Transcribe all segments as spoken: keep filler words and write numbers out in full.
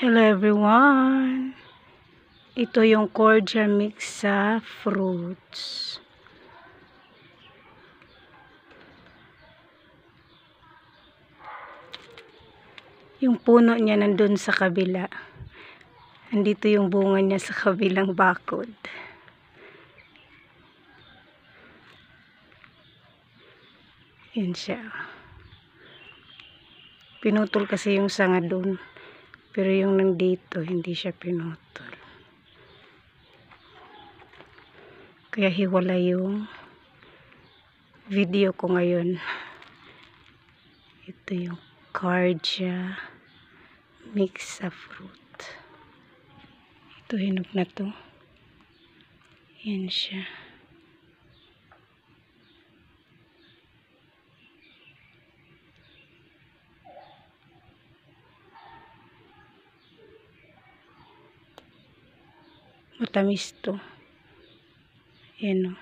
Hello everyone! Ito yung cordia mix sa fruits. Yung puno niya nandun sa kabila. Andito yung bunga niya sa kabilang bakod. Yan siya. Pinutol kasi yung sanga dun. Pero yung nandito, hindi siya pinutol. Kaya hiwala yung video ko ngayon. Ito yung cordia mix sa fruit. Ito, hinog na to. Yan siya. Matamis to. Yan o.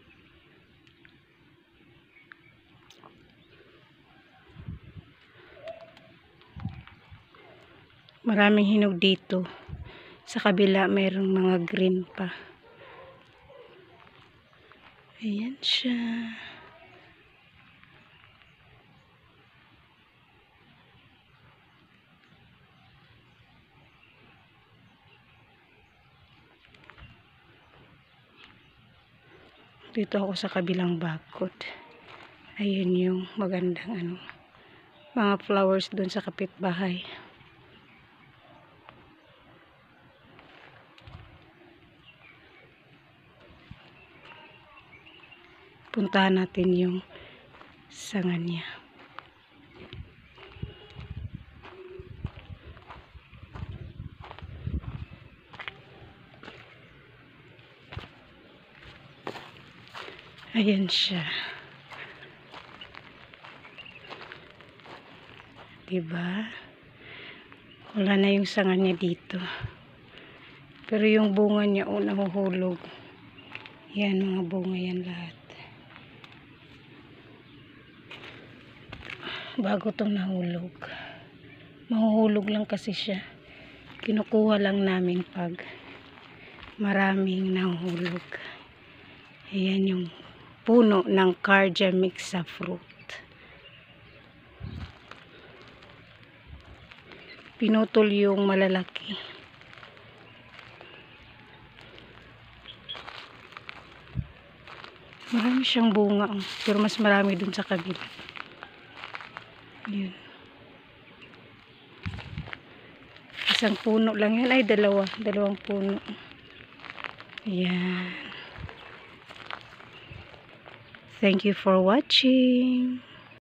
Maraming hinog dito. Sa kabila mayroong mga green pa. Ayan siya. Dito ako sa kabilang bakod. Ayun yung magandang ano, mga flowers doon sa kapitbahay. Puntahan natin yung sanga niya. Ayan siya. Diba? Wala na yung sanga niya dito. Pero yung bunga niya o nahuhulog. Yan, mga bunga yan lahat. Bago itong nahulog. Mahuhulog lang kasi siya. Kinukuha lang namin pag maraming nahuhulog. Ayan yung puno ng cordia mix sa fruit. Pinutol yung malalaki. Marami siyang bunga, pero mas marami dun sa kabila. Yun. Isang puno lang yan. Ay, dalawa. Dalawang puno. Ayan. Thank you for watching.